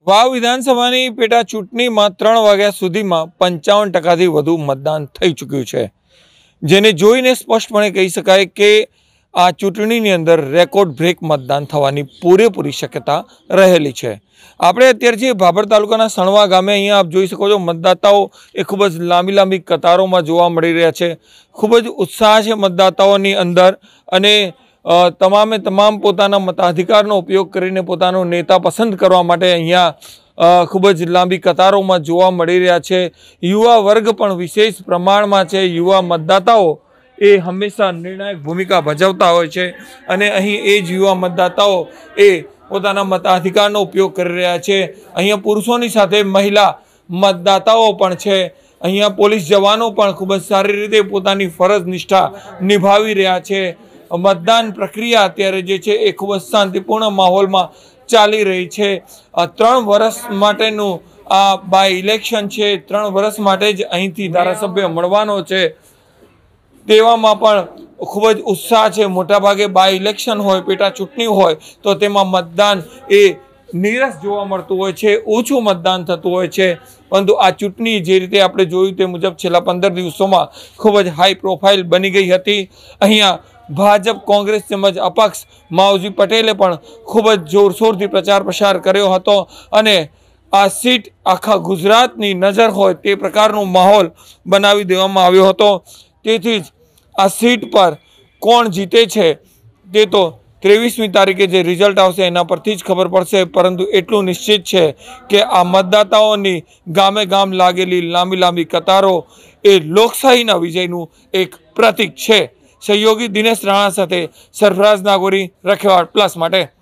વાવ વિધાનસભાની પેટા ચૂંટણીમાં 3 વાગ્યા સુધીમાં 55%થી વધુ મતદાન થઈ ચૂક્યું છે, જેને જોઈને સ્પષ્ટપણે કહી શકાય કે આ ચૂંટણીની અંદર રેકોર્ડ બ્રેક મતદાન થવાની પૂરેપૂરી શક્યતા રહેલી છે। આપણે અત્યારે જે ભાભર તાલુકાના સણવા ગામે અહીંયા આપ જોઈ શકો છો, મતદાતાઓ એ ખૂબ જ લાંબી કતારોમાં જોવા મળી રહ્યા છે। ખૂબ જ ઉત્સાહ છે મતદાતાઓની અંદર અને તમામે તમામ પોતાના મતાધિકારનો ઉપયોગ કરીને પોતાનો નેતા પસંદ કરવા માટે અહીંયા ખૂબ જ લાંબી કતારોમાં જોવા મળી રહ્યા છે। યુવા વર્ગ પણ વિશેષ પ્રમાણમાં છે। યુવા મતદાતાઓ એ હંમેશા નિર્ણાયક ભૂમિકા ભજવતા હોય છે અને અહીં એ જ યુવા મતદાતાઓ એ પોતાના મતાધિકારનો ઉપયોગ કરી રહ્યા છે। અહીંયા પુરુષોની સાથે મહિલા મતદાતાઓ પણ છે। અહીંયા પોલીસ જવાનો પણ ખૂબ જ સારી રીતે પોતાની ફરજ નિષ્ઠા નિભાવી રહ્યા છે। मतदान प्रक्रिया अत्यारे जे छे ए खूब शांतिपूर्ण माहौल में चाली रही है। 3 वर्ष माटेनु आ बाय इलेक्शन है। 3 वर्ष माटे ज अहींथी धारासभ्य मळवानो छे, तेवामां पण खूब ज उत्साह है। मोटा भागे बाय इलेक्शन होय, पेटा चूंटणी होय तो तेमां मतदान ए नीरस जोवा मळतुं होय छे, ओछुं मतदान थतुं होय छे। परंतु आ चूंटणी जे रीते आपणे जोयुं ते मुजब छेल्ला 15 दिवसोमां खूब ज हाई प्रोफाइल बनी गई हती। अहींया भाजप कांग्रेस तेमज अपक्ष मावजी पटेले पण खूब ज जोरशोरथी प्रचार प्रसार कर्यो हतो अने आ सीट आखा गुजरातनी नजर होय ते प्रकारनो माहौल बनावी देवामां आव्यो हतो। तेथी ज आ सीट पर कोण जीते छे ते तो 23મી तारीखे जे रिजल्ट आवशे एना परथी ज खबर पड़शे। परंतु एटलुं निश्चित छे के आ मतदाताओनी गामे गाम लागेली लांबी कतारो ए लोकशाहीना विजयनुं एक प्रतीक छे। सहयोगी दिनेश राणा साथे सरफराज नागोरी, रखेवाड़ प्लस माटे।